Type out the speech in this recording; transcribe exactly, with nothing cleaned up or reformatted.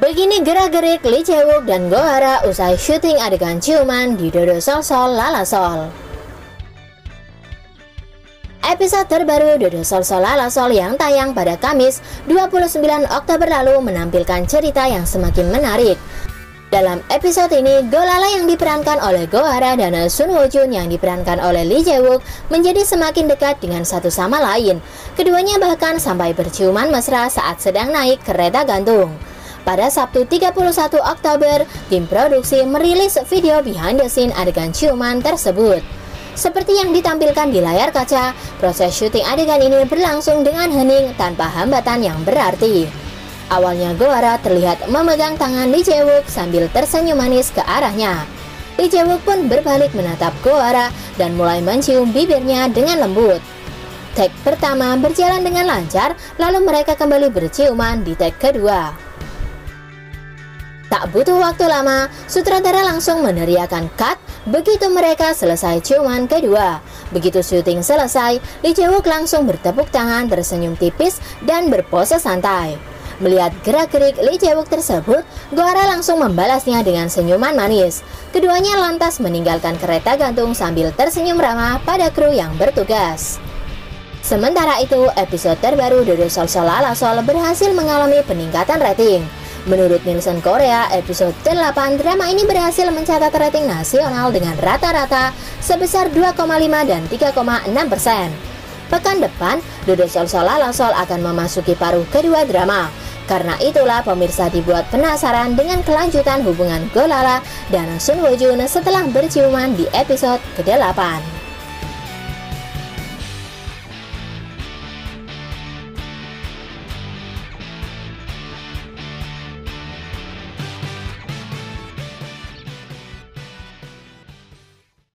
Begini gerak-gerik Lee Jae-wook dan Go-hara usai syuting adegan ciuman di Dodo Sol Sol Lala Sol. Episode terbaru Dodo Sol Sol Lala Sol yang tayang pada Kamis dua puluh sembilan Oktober lalu menampilkan cerita yang semakin menarik. Dalam episode ini, Go-lala yang diperankan oleh Go-hara dan Sun Ho-jun yang diperankan oleh Lee Jae-wook menjadi semakin dekat dengan satu sama lain. Keduanya bahkan sampai berciuman mesra saat sedang naik kereta gantung. Pada Sabtu tiga puluh satu Oktober, tim produksi merilis video behind the scene adegan ciuman tersebut. Seperti yang ditampilkan di layar kaca, proses syuting adegan ini berlangsung dengan hening tanpa hambatan yang berarti. Awalnya Go-hara terlihat memegang tangan Lee Jae-wook sambil tersenyum manis ke arahnya. Lee Jae-wook pun berbalik menatap Go-hara dan mulai mencium bibirnya dengan lembut. Take pertama berjalan dengan lancar, lalu mereka kembali berciuman di take kedua. Tak butuh waktu lama, sutradara langsung meneriakkan cut begitu mereka selesai ciuman kedua. Begitu syuting selesai, Lee Jae-wook langsung bertepuk tangan, tersenyum tipis, dan berpose santai. Melihat gerak-gerik Lee Jae-wook tersebut, Go-hara langsung membalasnya dengan senyuman manis. Keduanya lantas meninggalkan kereta gantung sambil tersenyum ramah pada kru yang bertugas. Sementara itu, episode terbaru Dodo Sol Sol Lala Sol berhasil mengalami peningkatan rating. Menurut Nielsen Korea, episode delapan drama ini berhasil mencatat rating nasional dengan rata-rata sebesar dua koma lima dan tiga koma enam persen. Pekan depan, Dodo Sol Sol Lala Sol akan memasuki paruh kedua drama. Karena itulah pemirsa dibuat penasaran dengan kelanjutan hubungan Go-lala dan Sun Ho-jun setelah berciuman di episode kedelapan.